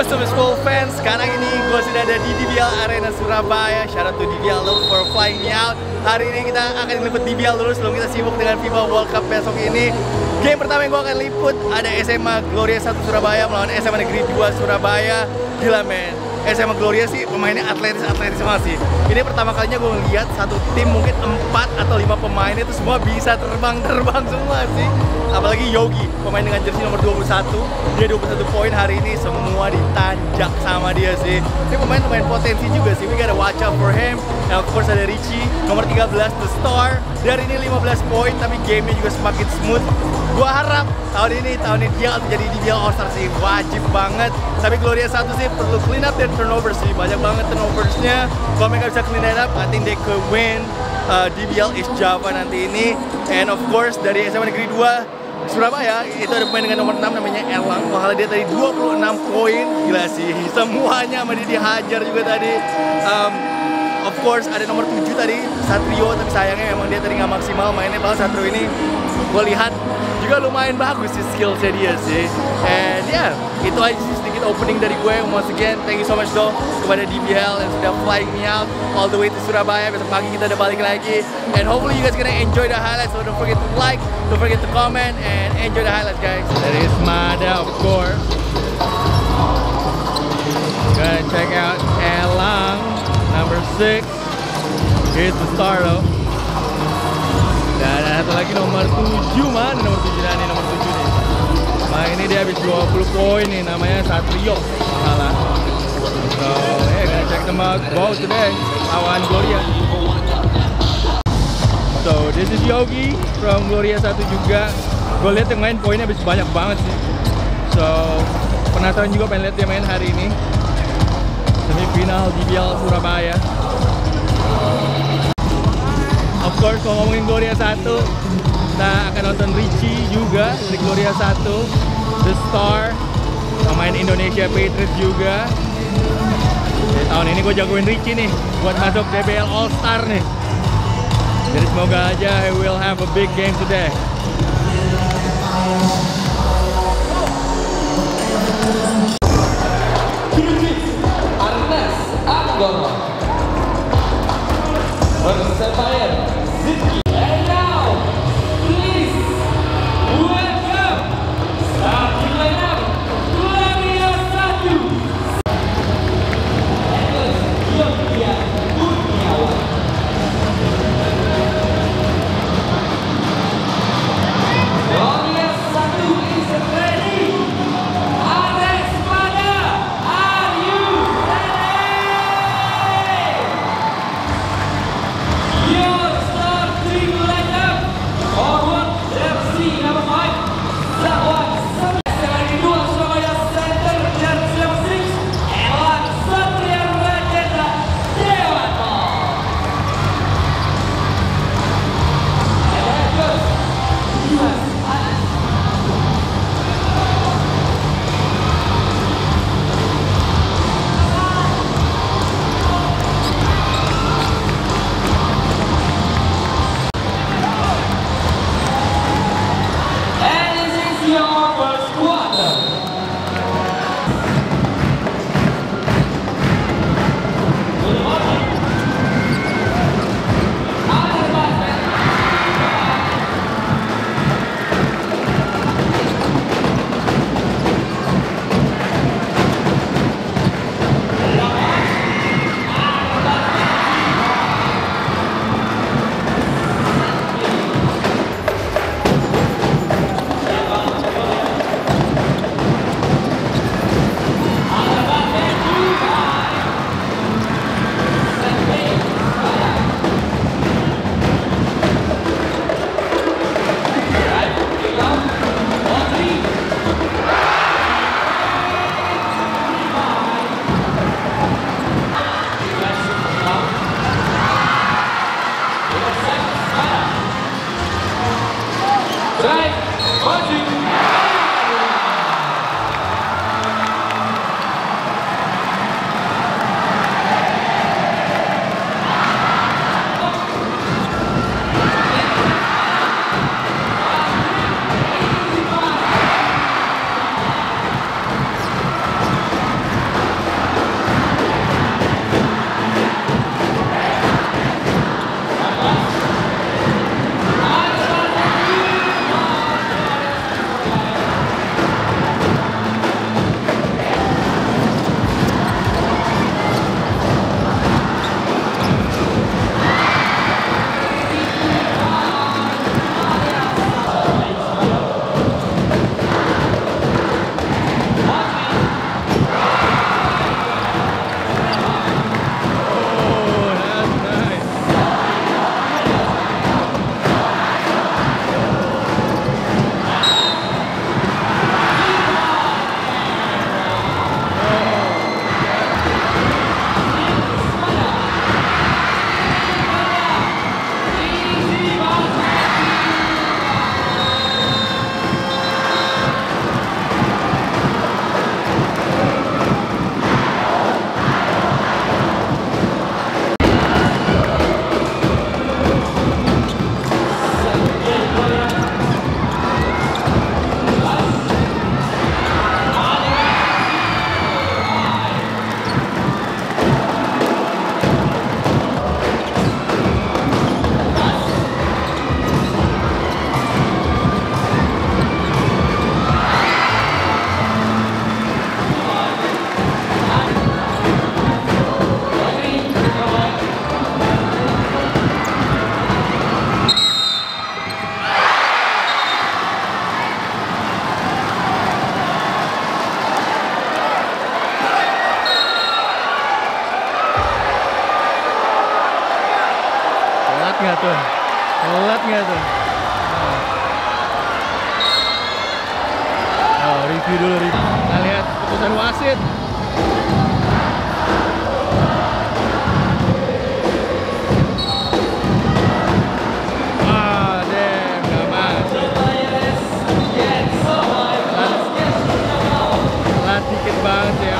Sobat School fans, sekarang ini gue sudah ada di DBL Arena Surabaya. Shout out to DBL for flying me out. Hari ini kita akan liput DBL dulu sebelum kita sibuk dengan FIBA World Cup besok ini. Game pertama yang gue akan liput ada SMA Gloria 1 Surabaya melawan SMA Negeri 2 Surabaya. Gila men, SMA Gloria sih pemainnya atletis semua sih. Ini pertama kalinya gue ngeliat satu tim mungkin 4 atau 5 pemain itu semua bisa terbang semua sih. Apalagi Yogi, pemain dengan jersey nomor 21. Dia 21 poin hari ini, semua ditanjak sama dia sih. Ini pemain lumayan potensi juga sih, we gotta watch out for him. And of course ada Richie, nomor 13, The Star. Dari ini 15 poin, tapi gamenya juga semakin smooth. Gua harap tahun ini dia akan jadi DBL All-Star sih, wajib banget. Tapi Gloria 1 sih perlu clean up dan turnover sih, banyak banget turnoversnya. Kalau mereka bisa clean that up, I think they could win DBL East Java nanti ini. And of course dari SMA Negeri 2 Surabaya itu ada pemain dengan nomor 6 namanya Elang. Makanya dia tadi 26 poin, gila sih. Semuanya sama dia dihajar juga tadi. Of course ada nomor 7 tadi Satrio, tapi sayangnya emang dia tadi nggak maksimal mainnya. Padahal Satrio ini gue lihat juga lumayan bagus sih skillsnya dia sih. And yeah, itu aja sih sedikit opening dari gue. Once again, thank you so much though kepada DBL yang sudah flying me out all the way to Surabaya. Besok pagi kita udah balik lagi. And hopefully you guys gonna enjoy the highlights. So don't forget to like, don't forget to comment, and enjoy the highlights guys. There is Mada of course. Gonna check out Elang, number 6. Here's the Star though. Dan ada satu lagi nomor 7, mana nomor 7 nih, nomor 7 nih. Nah ini dia habis 20 poin nih, namanya Satrio salah. So yeah, gonna check them out both today lawan Gloria. So this is Yogi from Gloria 1 juga. Gue lihat yang main poinnya habis banyak banget sih. So penasaran juga pengen lihat dia main hari ini. Semifinal DBL Surabaya. Of course, kalau ngomongin Gloria 1, kita akan nonton Richie juga dari Gloria 1, The Star, pemain Indonesia Patriots juga. Jadi, tahun ini gue jagoin Richie nih, buat masuk DBL All Star nih. Jadi semoga aja he will have a big game today. And now, please welcome starting lineup Gloria 1. Gloria Kurniawan. Gloria 1 is ready. Alex Mada, are you ready? Your starting tuh? Telat nggak tuh? Oh, review dulu, review. Kita lihat keputusan wasit. Dikit banget ya.